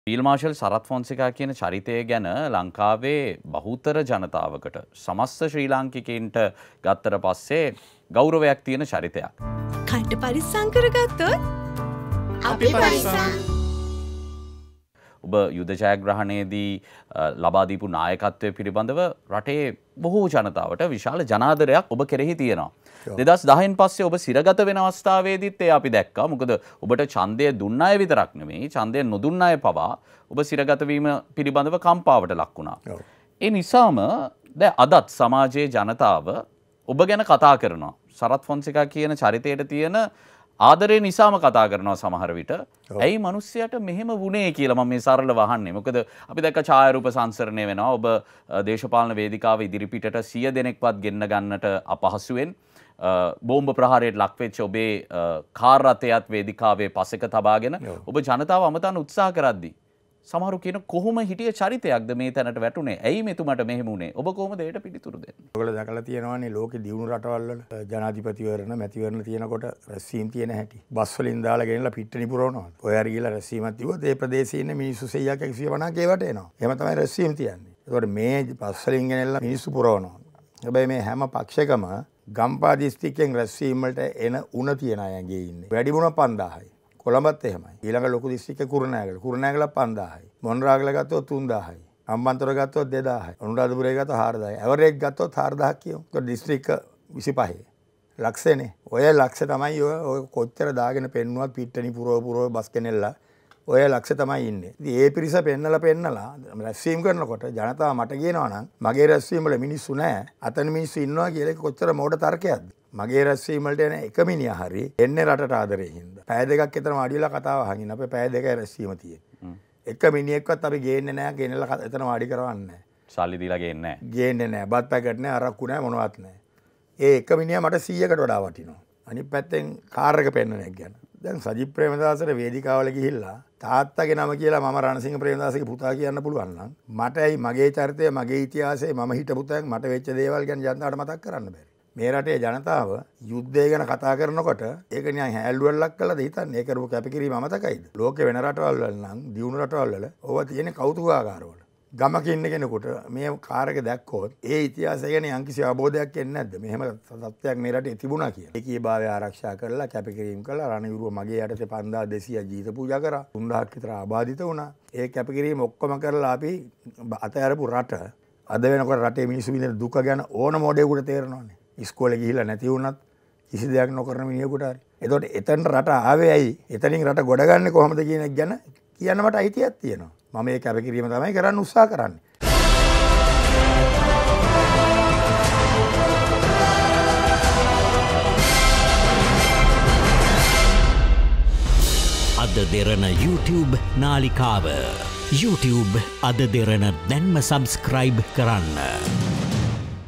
Field marshal Sarath Fonseka කියන චරිතය ගැන ලංකාවේ බහුතර ජනතාවකට සමස්ත ශ්‍රී ලාංකිකයින්ට ගත්තට පස්සේ ගෞරවයක් තියෙන චරිතයක්. කණ්ඩ පරිස්සම් කරගත්තොත් අපි පරිස්සම්. ඔබ යුද ජයග්‍රහණයේදී ලබා දීපු නායකත්වය පිළිබඳව රටේ බොහෝ ජනතාවට විශාල ජනාදරයක් ඔබ කෙරෙහි තියෙනවා. 2010න් පස්සේ ඔබ සිරගත වෙන අවස්ථාවේදීත් ඒ අපි දැක්කා. මොකද ඔබට ඡන්දය දුන්න අය විතරක් නෙමෙයි ඡන්දය නොදුන්න අය පවා ඔබ සිරගත වීම පිළිබඳව කම්පාවට ලක් වුණා. ඒ නිසාම දැන් අදත් සමාජයේ ජනතාව ඔබ ගැන කතා කරනවා. සරත් ෆොන්සේකා කියන චරිතයට තියෙන ආදරේ නිසාම කතා කරනවා සමහර විට. ඇයි මිනිස්සයාට මෙහෙම වුණේ කියලා මම මේ සරලව අහන්නේ. මොකද අපි දැක්ක ඡායාරූප සංසරණය වෙනවා. ඔබ දේශපාලන වේදිකාව ඉදිරිපිටට 100 දෙනෙක්වත් ගෙන්න ගන්නට අපහසුවෙන් බෝම්බ ප්‍රහාරයට ලක්වෙච්ච ඔබේ කාර් රථයත් වේදිකාවේ පසෙක තබාගෙන ඔබ ජනතාව අමතන්න උත්සාහ කරද්දී සමහරු කියන කොහොම හිටිය චරිතයක්ද මේ තැනට වැටුනේ? ඇයි මෙතුමට මෙහෙම වුනේ? ඔබ කොහොමද ඒකට පිළිතුරු දෙන්නේ? ඔයගොල්ලෝ දැකලා තියෙනවානේ ලෝකේ දියුණු රටවල් වල ජනාධිපතිවරණ මැතිවරණ තියෙනකොට රැස්වීම් තියෙන හැටි. බස් වලින් දාලා ගෙනලා පිට්ටනි පුරවනවා. ඔය හරි ගිහලා රැස්වීමක් තිබුවොත් ඒ ප්‍රදේශයේ ඉන්න මිනිස්සු 100ක් 150ක් ඒවට එනවා. එහෙම තමයි රැස්වීම් තියන්නේ. ඒකට මේ බස් වලින් ගෙනලා මිනිස්සු පුරවනවා. හැබැයි මේ හැම පක්ෂයකම ගම්පා දිස්ත්‍රික්කයෙන් රැස්වීම් වලට එන උණ තියන අය ඇගේ ඉන්නේ. වැඩිමුණ 5000යි. කොළඹත් එහෙමයි. ඊළඟ ලොකු දිස්ත්‍රික්කේ කුරුණෑගල. කුරුණෑගල 5000යි. මොණරාගල ගත්තොත් 3000යි. අම්බන්තොට ගත්තොත් 2000යි. අනුරාධපුරේ ගත්තොත් 4000යි. ඇවරේජ් ගත්තොත් 4000ක් කියමු. ඒක දිස්ත්‍රික්ක 25. ලක්ෂනේ. ඔය ලක්ෂ තමයි ඔය කොච්චර දාගෙන පෙන්නුවත් පිට්ටනි පුරව බස් කෙනෙල්ලා ඔය ලක්ෂ තමයි ඉන්නේ. ඉතින් ඒ පිරිස පෙන්නලා රැස්වීම් කරනකොට ජනතාව මට කියනවා නම් මගේ රැස්වීම වල මිනිස්සු නැහැ. අතන මිනිස්සු ඉන්නවා කියලා කොච්චර මෝඩ තර්කයක්ද? මගේ රැස්වීම වලට එන එක මිනිහා හරි එන්නේ රටට ආදරේ හින්දා. පැය දෙකක් විතර වාඩි වෙලා කතාව අහගෙන අපේ පැය දෙකයි රැස්වීම තියෙන්නේ. එක මිනිහෙක්වත් අපි ගේන්නේ නැහැ, ගෙනලා එතන වාඩි කරවන්නේ නැහැ. සල්ලි දීලා ගේන්නේ නැහැ. ගේන්නේ නැහැ. බත් පැකට් නැහැ, අරක්කු නැහැ, මොනවත් නැහැ. ඒ එක මිනිහා මට 100කට වඩා වටිනවා. අනිත් පැත්තෙන් කාර් එක පෙන්නන එක ගැන. දැන් සජිත් ප්‍රේමදාසට වේදිකාවල ගිහිල්ලා තාත්තගේ නම කියලා මම රණසිංහ ප්‍රේමදාසගේ පුතා කියන්න පුළුවන් නම් මට ඇයි මගේ චරිතය, මගේ ඉතිහාසය, මම හිටපු තැන්, මට වෙච්ච දේවල් ගැන ජනතාවට මතක් කරන්න බැරි. මේ රටේ ජනතාව යුද්ධය ගැන කතා කරනකොට ඒක නිකන් හැල්ලුවල්ලක් කළාද හිතන්නේ? ඒ කරපු කැපකිරීම අමතකයිද? ලෝකේ වෙන රටවල් වල නම් දියුණු රටවල් වල ඕවා තියෙන කෞතුකාගාරවල. ගමක ඉන්න කෙනෙකුට මේ කාර් එක දැක්කොත් ඒ ඉතිහාසය ගැන යම්කිසි අවබෝධයක් එන්නේ නැද්ද? මෙහෙම තත්ත්වයක් මේ රටේ තිබුණා කියලා. ඒකීභාවය ආරක්ෂා කරලා කැපකිරීම කළා. රණවිරුව මගේ යටතේ 5200 ජීවිත පූජා කරා. 3000ක් විතර ආබාධිත වුණා. ඒ කැපකිරීම ඔක්කොම කරලා අපි අතහැරපු රට අද වෙනකොට රටේ මිනිස්සු විඳින දුක ගැන ඕන මොඩේකට තේරෙනවානේ. ඉස්කෝලේ ගිහිල්ලා නැති වුණත් කිසි දෙයක් නොකරන මිනිහෙකුට හරි. එතකොට එතනට රට ආවේ ඇයි? එතනින් රට ගොඩගන්නේ කොහොමද කියන එක ගැන කියන්න මට අයිතියක් තියෙනවා. මම මේ කැපකිරීම තමයි කරන්න උත්සාහ කරන්නේ. අද දෙරණ YouTube නාලිකාව YouTube අද දෙරණ දැන්ම සබස්ක්‍රයිබ් කරන්න.